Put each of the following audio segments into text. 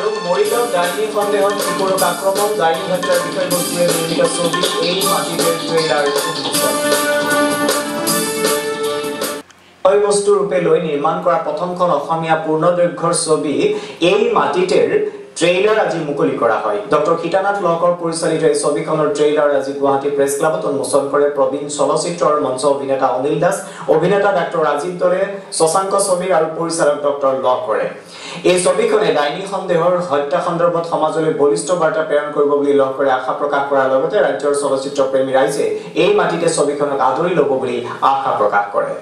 আৰু মৰিগাঁও ডাইনী সন্দেহত কিশোৰক আক্ৰমণ ডাইনী হত্যাৰ বিষয়বস্তুৰে নিৰ্মিত ছবি এই মাটিতে ট্ৰেইলাৰ বিষয়বস্তু ৰূপে লৈ নিৰ্মাণ কৰা প্ৰথমখন অসমীয়া পূৰ্ণদৈৰ্ঘ্যৰ ছবি এই মাটিতেৰ ট্ৰেইলাৰ আজি মুকলি কৰা হয় ডক্টৰ সীতানাথ লহকৰ পৰিচালিত এই ছবিখনৰ ট্ৰেইলাৰ আজি গুৱাহাটী প্ৰেছ ক্লাবত উন্মোচন কৰে প্ৰবীণ চলচ্চিত্ৰৰ মঞ্চ অভিনেতা অনিল দাস অভিনেতা ডক্টৰ ৰাজীৱ দলে শশাংক সমীৰ আৰু পৰিচালক ডক্টৰ লহকৰে এই ছবিখনে ডাইনী সন্দেহৰ হত্যা সন্দৰ্ভত সমাজলৈ বলিষ্ঠ বাৰ্তা প্ৰেৰণ কৰিব বুলি লহকৰে আশা প্ৰকাশ কৰাৰ লগতে ৰাজ্যৰ চলচ্চিত্ৰ প্ৰেমী ৰাইজে এই মাটিতে ছবিখনক আদৰি ল'ব বুলি আশা প্ৰকাশ কৰে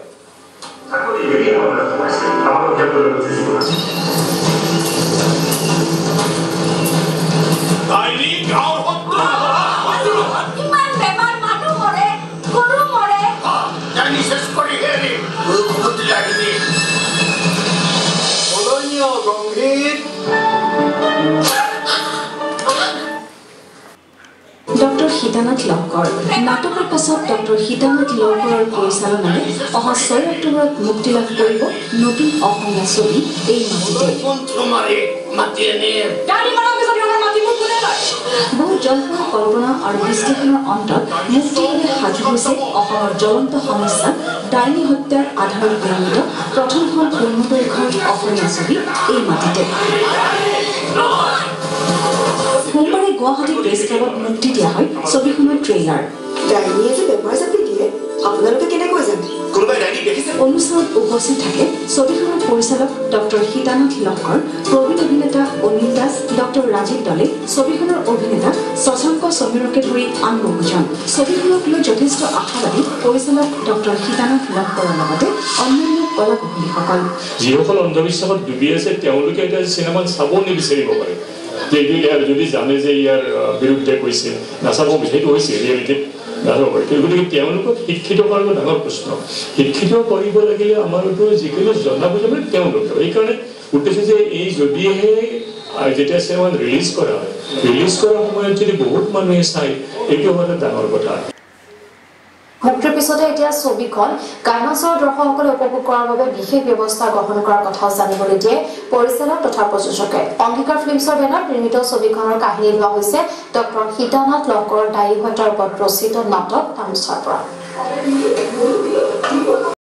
ডক্টৰ সীতানাথ লহকৰ নাটকৰ পাছত ডক্টৰ সীতানাথ লহকৰৰ পৰিচালনাৰে অহা 6 অক্টোবৰত মুক্তি লাভ কৰিব নতুন অসমীয়া ছবি এই বহু জল্পনা কল্পনা আৰু বিশ্লেষণৰ অন্তত মুক্তিৰে সাজু হৈছে অসমৰ জ্বলন্ত সমস্যা ডাইনী হত্যাৰ আধাৰত নিৰ্মিত প্ৰথমখন পূৰ্ণদৈৰ্ঘ্যৰ অসমীয়া ছবি এই মাটিতে সোমবাৰে গুৱাহাটী প্ৰেছ ক্লাবত মুক্তি দিয়া হয় ছবিখনৰ ট্ৰেইলাৰ অনুষ্ঠানত উপস্থিত থাকে ছবিখনৰ পৰিচালক ডক্টৰ সীতানাথ লহকৰ প্ৰবীণ অভিনেতা অনিল দাস ডক্টৰ ৰাজীৱ দলে ছবিখনৰ অভিনেতা শশাংক সমীৰকে ধৰি আন বহুজন ছবিখনক লৈ যথেষ্ট আশাবাদী পৰিচালক ডক্টৰ সীতানাথ লহকৰৰ লগতে অন্যান্য কলাকুশলীসকল যিসকল অন্ধবিশ্বাসত ডুবি আছে তেওঁলোকে এটা চিনেমা চাব নিবিচাৰিব পাৰে যদি জানে যে ইয়াৰ বিৰুদ্ধে কৈছে নাচাব সেইটো হৈছে ৰিয়েলিটিত গতিকে তেওঁলোকক শিক্ষিত কৰাৰ ডাঙৰ প্ৰশ্ন শিক্ষিত কৰিব লাগিলে আমাৰতো যিকোনো জনা বুজা মানে তেওঁলোকে সেইকাৰণে উদ্দেশ্য যে এই যদিহে যেতিয়া চিনেমা ৰিলিজ কৰা হয় ৰিলিজ কৰাৰ সময়ত যদি বহুত মানুহে চায় এইটো এটা ডাঙৰ কথা মুক্তিৰ পিছতে এতিয়া ছবিখন কাইমাছৰ দৰ্শকসকলে উপভোগ কৰাৰ বাবে বিশেষ ব্যৱস্থা গ্ৰহণ কৰাৰ কথাও জানিবলৈ দিয়ে পৰিচালক তথা প্ৰযোজকে অংগীকাৰ ফিল্মছৰ বেনাৰত নিৰ্মিত ছবিখনৰ কাহিনী লোৱা হৈছে ডক্টৰ সীতানাথ লহকৰ ডাইনী হত্যাৰ ওপৰত ৰচিত নাটক তামচাৰ পৰা